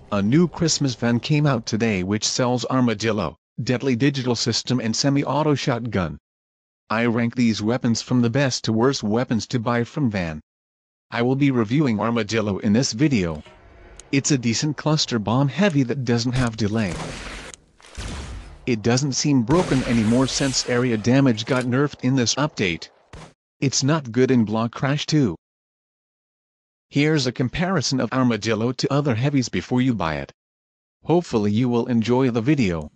A new Christmas van came out today which sells Armadillo, deadly digital system and semi-auto shotgun. I rank these weapons from the best to worst weapons to buy from van. I will be reviewing Armadillo in this video. It's a decent cluster bomb heavy that doesn't have delay. It doesn't seem broken anymore since area damage got nerfed in this update. It's not good in block crash too. Here's a comparison of Armadillo to other heavies before you buy it. Hopefully you will enjoy the video.